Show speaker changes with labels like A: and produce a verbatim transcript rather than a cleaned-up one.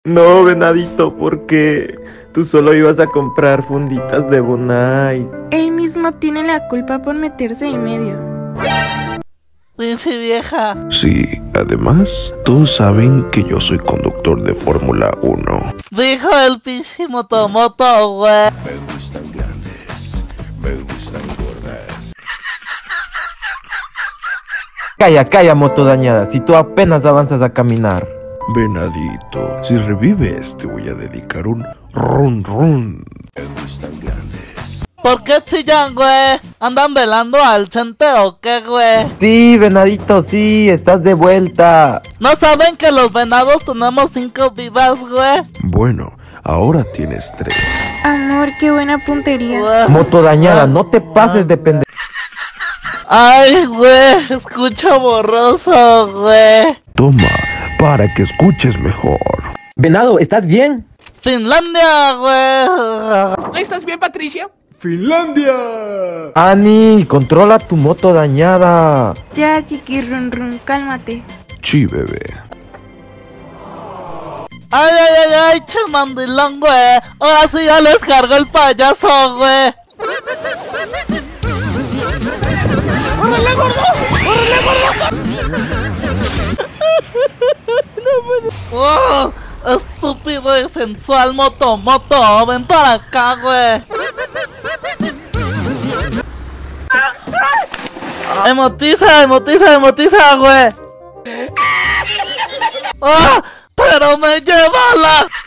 A: No, venadito, porque tú solo ibas a comprar funditas de Bonais.
B: Él mismo tiene la culpa por meterse en medio.
C: Pinche vieja.
D: Sí, además, todos saben que yo soy conductor de Fórmula uno.
C: Dijo el pinche motomoto, güey.
E: Me gustan grandes, me gustan gordas.
A: Calla, calla, moto dañada, si tú apenas avanzas a caminar.
D: Venadito, si revives te voy a dedicar un run run.
E: Me gustan grandes.
C: ¿Por qué chillan, güey? ¿Andan velando al Chente o qué, güey?
A: Sí, venadito, sí, estás de vuelta.
C: ¿No saben que los venados tenemos cinco vidas, güey?
D: Bueno, ahora tienes tres.
B: Amor, qué buena puntería.
C: Güey.
A: Moto dañada, no te pases de pendejo.
C: Ay, güey, escucho borroso, güey.
D: Toma, para que escuches mejor.
A: Venado, ¿estás bien?
C: Finlandia, güey.
F: ¿Estás bien, Patricia?
A: Ani, controla tu moto dañada.
B: Ya, chiqui, run, run, cálmate.
D: Sí, bebé.
C: Ay, ay, ay, ay, che mandilón, güey. Ahora sí ya les cargo el payaso, güey. ¡Órale, gordo! ¡Órale, gordo! ¡Oh! Estúpido y sensual motomoto, ven para acá, güey. Emotiza, emotiza, emotiza, güey. ¡Ah! ¡Pero me lleva la...